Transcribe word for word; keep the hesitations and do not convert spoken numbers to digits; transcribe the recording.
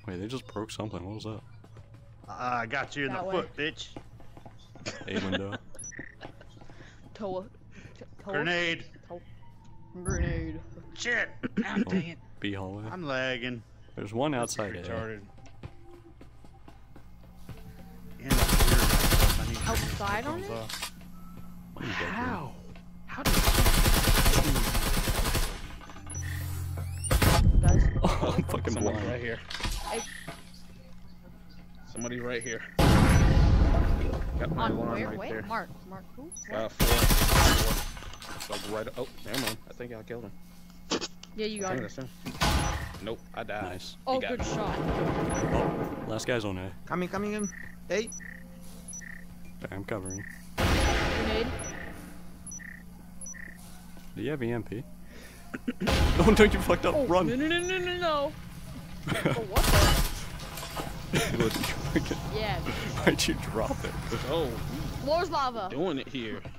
Wait, they just broke something. What was that? I uh, got you in That the way. foot, bitch. A window. Toa. Toa. Grenade. Toa. Grenade. Shit. Ah, dang it. B hallway. I'm lagging. There's one This outside is A. retarded. And I need to Outside turn on those it? off. How? How did Guys. Oh, I'm fucking Somebody blind. right here. I, Somebody right here. Got my on alarm where? right Wait, there. Mark. Mark who? Uh, four. four. It's like right. Oh, never mind. I think I killed him. Yeah, you I got think it. that's him. Nope, I died. Nice. Oh, He got good me. shot. Oh, last guy's on A. Coming, coming in. Hey. Okay, I'm covering. Grenade. Do you have E M P? Oh, no, you fucked up. Oh, Run. no, no, no, no, no, no. Oh, what the? Why'd Yeah. you drop it? Oh, Floor's lava. doing it here.